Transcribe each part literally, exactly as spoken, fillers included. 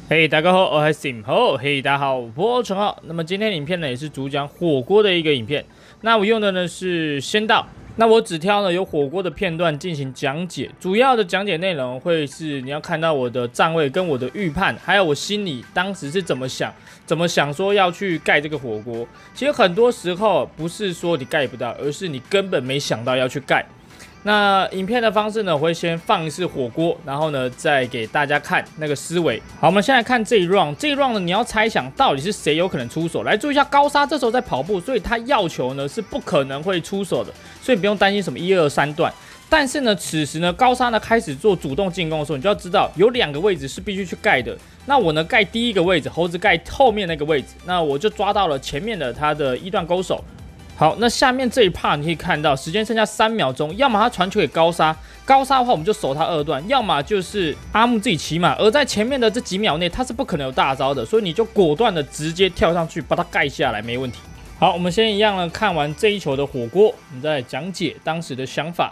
嘿、hey, 大家好，我是 Sim 吼，嘿，大家好，我陈浩。那么今天的影片呢，也是主讲火锅的一个影片。那我用的呢是仙道。那我只挑呢有火锅的片段进行讲解，主要的讲解内容会是你要看到我的站位跟我的预判，还有我心里当时是怎么想，怎么想说要去盖这个火锅。其实很多时候不是说你盖不到，而是你根本没想到要去盖。那影片的方式呢，我会先放一次火锅，然后呢再给大家看那个思维。好，我们先来看这一 round， 这一 round 呢，你要猜想到底是谁有可能出手。来注意一下，高沙这时候在跑步，所以他要求呢是不可能会出手的，所以不用担心什么一二三段。但是呢，此时呢高沙呢开始做主动进攻的时候，你就要知道有两个位置是必须去盖的。那我呢盖第一个位置，猴子盖后面那个位置，那我就抓到了前面的他的一段勾手。好，那下面这一 part 你可以看到，时间剩下三秒钟，要么他传球给高沙，高沙的话我们就守他二段，要么就是阿木自己骑马，而在前面的这几秒内他是不可能有大招的，所以你就果断的直接跳上去把他盖下来，没问题。好，我们先一样呢看完这一球的火锅，我们再来讲解当时的想法。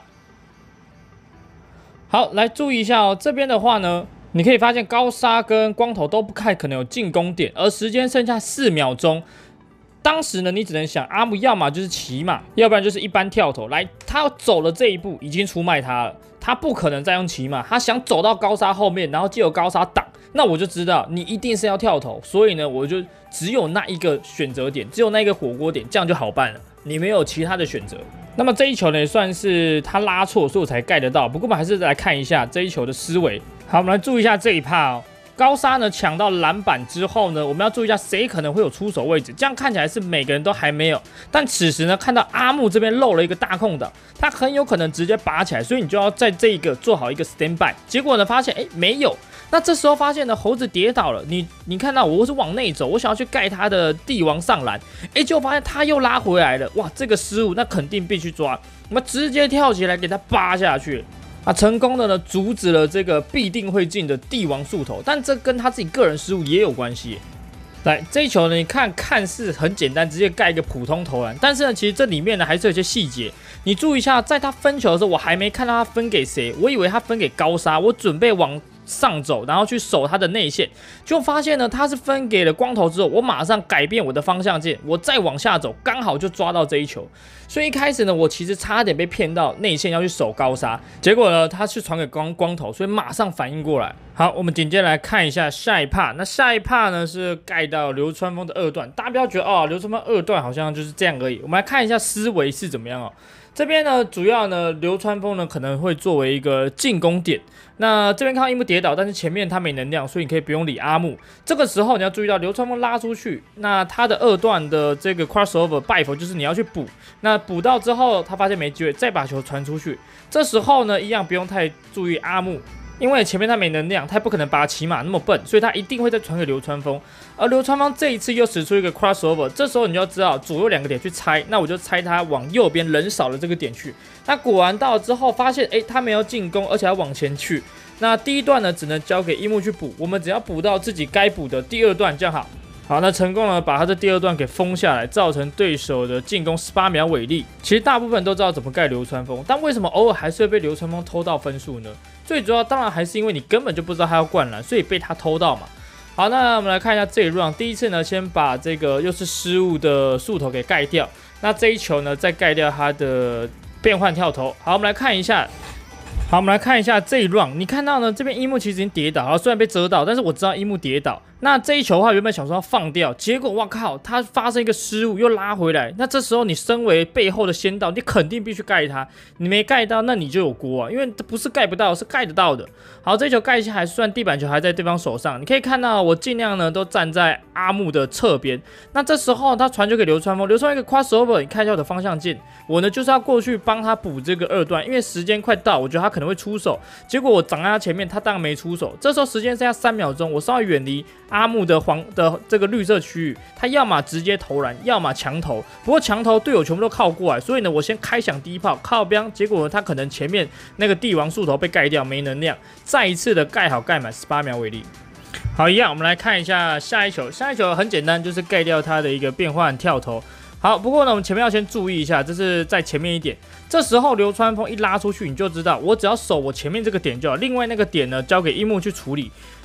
好，来注意一下哦，这边的话呢，你可以发现高沙跟光头都不太可能有进攻点，而时间剩下四秒钟。当时呢，你只能想阿木要么就是骑马，要不然就是一般跳投。来，他走了这一步，已经出卖他了，他不可能再用骑马，他想走到高沙后面，然后借由高沙挡，那我就知道你一定是要跳投，所以呢，我就只有那一个选择点，只有那一个火锅点，这样就好办了，你没有其他的选择。那么这一球呢，也算是他拉错，所以我才盖得到。不过我们还是来看一下这一球的思维。好，我们来注意一下这一趴哦。高沙呢抢到篮板之后呢，我们要注意一下谁可能会有出手位置。这样看起来是每个人都还没有，但此时呢，看到阿木这边漏了一个大空档，他很有可能直接拔起来，所以你就要在这一个做好一个 stand by。结果呢，发现哎没有，那这时候发现呢猴子跌倒了，你你看到我是往内走，我想要去盖他的帝王上篮，哎，结果发现他又拉回来了，哇，这个失误那肯定必须抓，我们直接跳起来给他扒下去。啊，成功的呢阻止了这个必定会进的帝王树头，但这跟他自己个人失误也有关系。来，这一球呢，你看看似很简单，直接盖一个普通投篮，但是呢，其实这里面呢还是有一些细节。你注意一下，在他分球的时候，我还没看到他分给谁，我以为他分给高沙，我准备往上走，然后去守他的内线，就发现呢他是分给了光头之后，我马上改变我的方向键，我再往下走，刚好就抓到这一球。所以一开始呢，我其实差点被骗到内线要去守高沙，结果呢他去传给光光头，所以马上反应过来。好，我们紧接着来看一下下一 part。那下一 part 呢是盖到流川枫的二段，大家不要觉得哦，流川枫二段好像就是这样而已。我们来看一下思维是怎么样哦。这边呢，主要呢，流川枫呢可能会作为一个进攻点。那这边看到樱木跌倒，但是前面他没能量，所以你可以不用理阿木。这个时候你要注意到流川枫拉出去，那他的二段的这个 crossover 拜佛就是你要去补。那补到之后，他发现没机会，再把球传出去。这时候呢，一样不用太注意阿木。因为前面他没能量，他不可能把骑马那么笨，所以他一定会再传给流川枫。而流川枫这一次又使出一个 crossover， 这时候你就要知道左右两个点去猜，那我就猜他往右边人少的这个点去。那果然到了之后，发现哎他没有进攻，而且要往前去。那第一段呢，只能交给樱木去补，我们只要补到自己该补的第二段就好。好，那成功了把他的第二段给封下来，造成对手的进攻十八秒违例。其实大部分人都知道怎么盖流川枫，但为什么偶尔还是会被流川枫偷到分数呢？最主要当然还是因为你根本就不知道他要灌篮，所以被他偷到嘛。好，那我们来看一下这一 round， 第一次呢，先把这个又是失误的树头给盖掉。那这一球呢，再盖掉他的变换跳投。好，我们来看一下。好，我们来看一下这一 round， 你看到呢，这边樱木其实已经跌倒，虽然被遮到，但是我知道樱木跌倒。那这一球的话，原本想说要放掉，结果哇靠，他发生一个失误又拉回来。那这时候你身为背后的先导，你肯定必须盖他，你没盖到，那你就有锅啊，因为不是盖不到，是盖得到的。好，这一球盖下来，虽然地板球还在对方手上，你可以看到我尽量呢都站在阿木的侧边。那这时候他传球给流川枫，流川枫一个 crossover， 你看一下我的方向键，我呢就是要过去帮他补这个二段，因为时间快到，我觉得他可能会出手，结果我挡在他前面，他当然没出手。这时候时间剩下三秒钟，我稍微远离阿木的黄的这个绿色区域，他要么直接投篮，要么强投。不过强投队友全部都靠过来，所以呢，我先开响第一炮靠边，结果呢，他可能前面那个帝王树头被盖掉，没能量，再一次的盖好盖满十八秒为例。好，一样，我们来看一下下一球。下一球很简单，就是盖掉他的一个变换跳投。好，不过呢，我们前面要先注意一下，这是在前面一点。这时候流川枫一拉出去，你就知道，我只要守我前面这个点就好，另外那个点呢交给樱木去处理。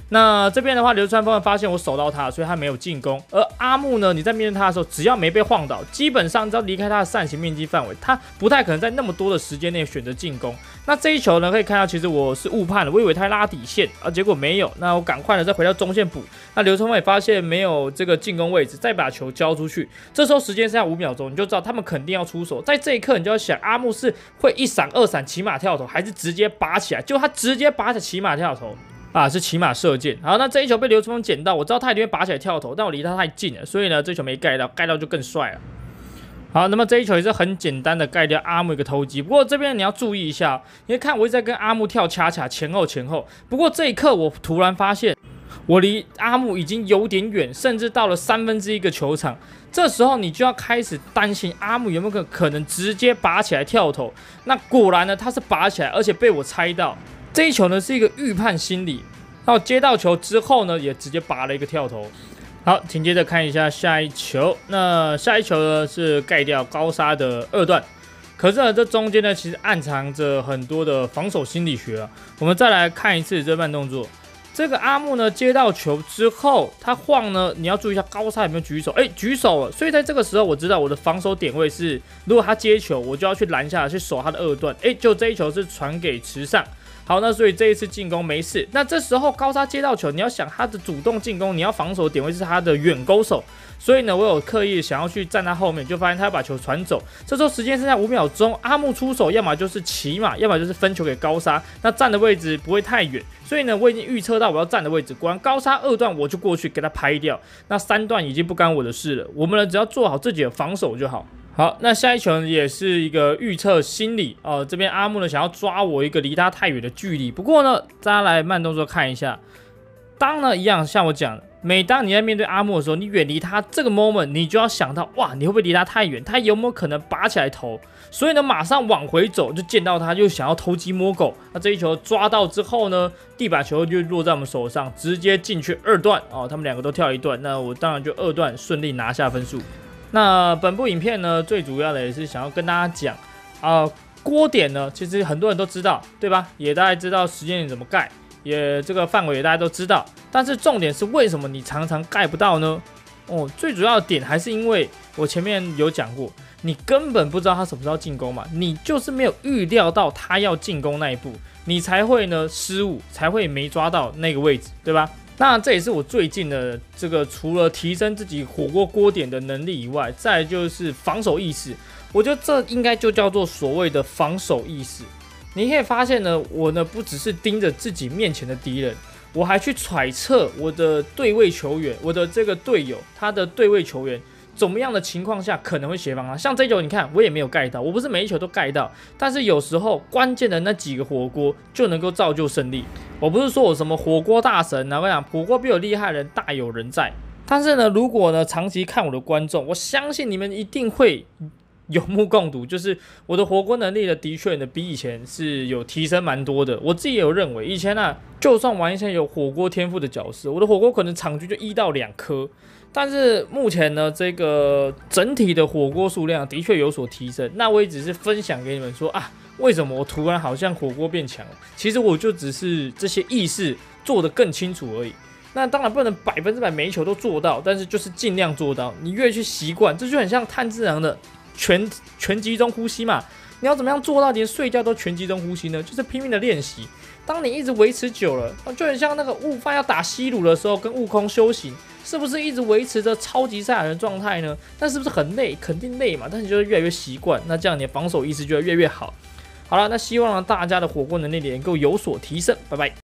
那这边的话，流川枫发现我守到他，所以他没有进攻。而阿木呢，你在面对他的时候，只要没被晃倒，基本上只要离开他的扇形面积范围，他不太可能在那么多的时间内选择进攻。那这一球呢，可以看到其实我是误判了，我以为他拉底线啊，结果没有。那我赶快的再回到中线补。那流川枫也发现没有这个进攻位置，再把球交出去。这时候时间剩下五秒钟，你就知道他们肯定要出手。在这一刻，你就要想阿木是会一闪二闪骑马跳投，还是直接拔起来？就他直接拔起骑马跳投。啊，是骑马射箭。好，那这一球被流川枫捡到，我知道他一定会拔起来跳投，但我离他太近了，所以呢，这球没盖到，盖到就更帅了。好，那么这一球也是很简单的盖掉阿木一个投击。不过这边你要注意一下，因为看我一直在跟阿木跳恰恰前后前后。不过这一刻我突然发现，我离阿木已经有点远，甚至到了三分之一个球场。这时候你就要开始担心阿木有没有可能直接拔起来跳投。那果然呢，他是拔起来，而且被我猜到。这一球呢是一个预判心理，然后接到球之后呢，也直接拔了一个跳投。好，请接着看一下下一球。那下一球呢是盖掉高沙的二段，可是呢这中间呢其实暗藏着很多的防守心理学啊。我们再来看一次这慢动作。这个阿木呢接到球之后，他晃呢，你要注意一下高沙有没有举手，哎，举手了。所以在这个时候，我知道我的防守点位是，如果他接球，我就要去拦下来，去守他的二段。哎，就这一球是传给池上。好，那所以这一次进攻没事。那这时候高沙接到球，你要想他的主动进攻，你要防守点位是他的远勾手。所以呢，我有刻意想要去站他后面，就发现他要把球传走。这时候时间剩下五秒钟，阿木出手，要么就是骑马，要么就是分球给高沙。那站的位置不会太远，所以呢，我已经预测到我要站的位置。果然高沙二段我就过去给他拍掉。那三段已经不干我的事了，我们呢只要做好自己的防守就好。好，那下一球也是一个预测心理哦、呃。这边阿木呢想要抓我一个离他太远的距离，不过呢，大家来慢动作看一下。当呢一样，像我讲的，每当你在面对阿木的时候，你远离他这个 moment， 你就要想到，哇，你会不会离他太远？他有没有可能拔起来投？所以呢，马上往回走，就见到他，又想要偷鸡摸狗。那这一球抓到之后呢，地板球就落在我们手上，直接进去二段哦。他们两个都跳一段，那我当然就二段顺利拿下分数。那本部影片呢，最主要的也是想要跟大家讲啊、呃，锅点呢，其实很多人都知道，对吧？也大概知道时间点怎么盖，也这个范围也大家都知道。但是重点是为什么你常常盖不到呢？哦，最主要的点还是因为我前面有讲过，你根本不知道他什么时候进攻嘛，你就是没有预料到他要进攻那一步，你才会呢失误，才会没抓到那个位置，对吧？那这也是我最近的这个，除了提升自己火锅锅点的能力以外，再来就是防守意识。我觉得这应该就叫做所谓的防守意识。你可以发现呢，我呢不只是盯着自己面前的敌人，我还去揣测我的对位球员，我的这个队友，他的对位球员怎么样的情况下可能会协防他。像这一球，你看我也没有盖到，我不是每一球都盖到，但是有时候关键的那几个火锅就能够造就胜利。我不是说我什么火锅大神啊，我讲火锅比我厉害的人大有人在。但是呢，如果呢长期看我的观众，我相信你们一定会有目共睹，就是我的火锅能力的的确呢比以前是有提升蛮多的。我自己也有认为，以前啊，就算玩一些有火锅天赋的角色，我的火锅可能场均就一到两颗。但是目前呢，这个整体的火锅数量的确有所提升。那我也只是分享给你们说啊，为什么我突然好像火锅变强了？其实我就只是这些意识做得更清楚而已。那当然不能百分之百每一球都做到，但是就是尽量做到。你越去习惯，这就很像炭治郎的全全集中呼吸嘛。你要怎么样做到连睡觉都全集中呼吸呢？就是拼命的练习。当你一直维持久了，就很像那个悟饭要打西鲁的时候，跟悟空修行，是不是一直维持着超级赛亚人的状态呢？那是不是很累？肯定累嘛。但是就会越来越习惯，那这样你的防守意识就会越来越好。好了，那希望大家的火锅能力也能够有所提升。拜拜。